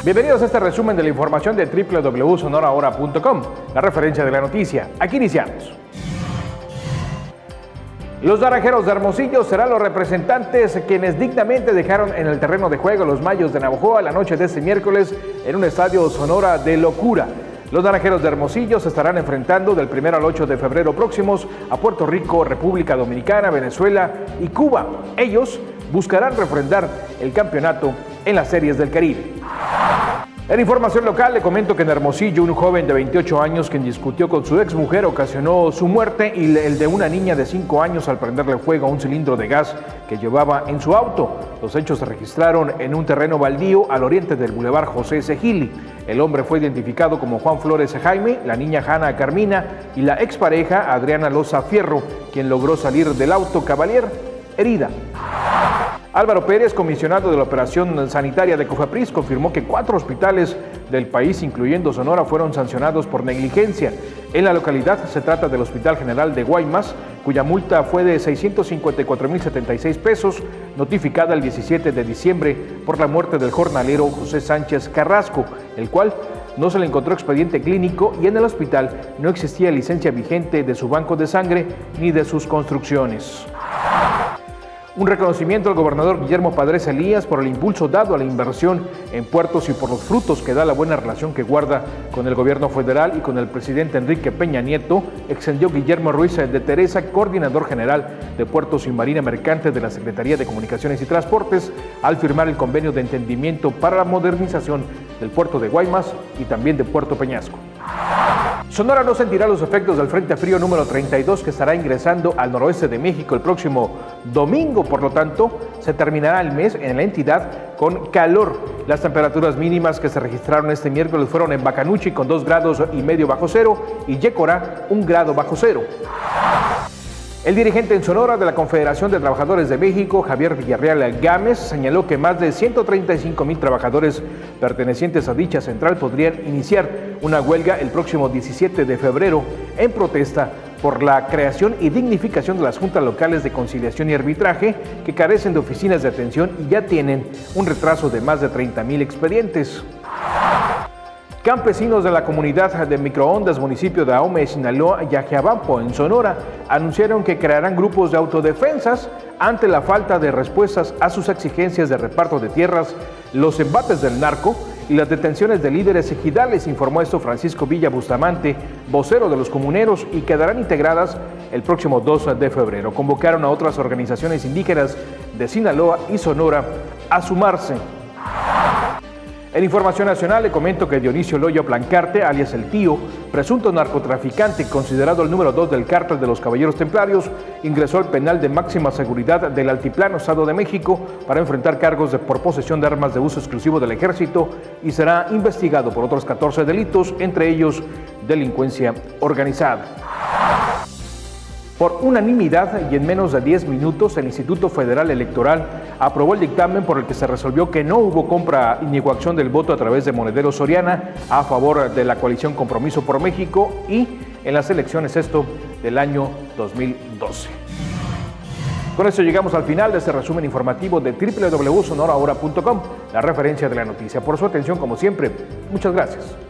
Bienvenidos a este resumen de la información de www.sonorahora.com, la referencia de la noticia. Aquí iniciamos. Los Naranjeros de Hermosillo serán los representantes quienes dignamente dejaron en el terreno de juego los Mayos de Navojoa la noche de este miércoles en un estadio Sonora de locura. Los Naranjeros de Hermosillo se estarán enfrentando del 1 al 8 de febrero próximos a Puerto Rico, República Dominicana, Venezuela y Cuba. Ellos buscarán refrendar el campeonato en las Series del Caribe. En información local le comento que en Hermosillo un joven de 28 años quien discutió con su exmujer ocasionó su muerte y el de una niña de 5 años al prenderle fuego a un cilindro de gas que llevaba en su auto. Los hechos se registraron en un terreno baldío al oriente del Boulevard José S. Gili. El hombre fue identificado como Juan Flores Jaime, la niña Hanna Carmina y la expareja Adriana Loza Fierro, quien logró salir del auto Cavalier herida. Álvaro Pérez, comisionado de la operación sanitaria de COFEPRIS, confirmó que 4 hospitales del país, incluyendo Sonora, fueron sancionados por negligencia. En la localidad se trata del Hospital General de Guaymas, cuya multa fue de 654,076 pesos, notificada el 17 de diciembre por la muerte del jornalero José Sánchez Carrasco, el cual no se le encontró expediente clínico y en el hospital no existía licencia vigente de su banco de sangre ni de sus construcciones. Un reconocimiento al gobernador Guillermo Padres Elías por el impulso dado a la inversión en puertos y por los frutos que da la buena relación que guarda con el gobierno federal y con el presidente Enrique Peña Nieto, extendió Guillermo Ruiz de Teresa, coordinador general de Puertos y Marina Mercante de la Secretaría de Comunicaciones y Transportes, al firmar el convenio de entendimiento para la modernización del puerto de Guaymas y también de Puerto Peñasco. Sonora no sentirá los efectos del Frente Frío número 32 que estará ingresando al noroeste de México el próximo domingo, por lo tanto, se terminará el mes en la entidad con calor. Las temperaturas mínimas que se registraron este miércoles fueron en Bacanuchi con 2,5 grados bajo cero y Yécora 1 grado bajo cero. El dirigente en Sonora de la Confederación de Trabajadores de México, Javier Villarreal Gámez, señaló que más de 135,000 trabajadores pertenecientes a dicha central podrían iniciar una huelga el próximo 17 de febrero en protesta por la creación y dignificación de las juntas locales de conciliación y arbitraje que carecen de oficinas de atención y ya tienen un retraso de más de 30,000 expedientes. Campesinos de la comunidad de Microondas, municipio de Ahome, Sinaloa y Ajiabampo, en Sonora, anunciaron que crearán grupos de autodefensas ante la falta de respuestas a sus exigencias de reparto de tierras, los embates del narco y las detenciones de líderes ejidales, informó esto Francisco Villa Bustamante, vocero de los comuneros, y quedarán integradas el próximo 2 de febrero. Convocaron a otras organizaciones indígenas de Sinaloa y Sonora a sumarse. En información nacional le comento que Dionisio Loyo Plancarte, alias El Tío, presunto narcotraficante considerado el número 2 del cártel de los Caballeros Templarios, ingresó al penal de máxima seguridad del Altiplano, Estado de México, para enfrentar cargos por posesión de armas de uso exclusivo del ejército y será investigado por otros 14 delitos, entre ellos delincuencia organizada. Por unanimidad y en menos de 10 minutos, el Instituto Federal Electoral aprobó el dictamen por el que se resolvió que no hubo compra ni coacción del voto a través de Monedero Soriana a favor de la coalición Compromiso por México y en las elecciones del año 2012. Con esto llegamos al final de este resumen informativo de www.sonorahora.com, la referencia de la noticia. Por su atención, como siempre, muchas gracias.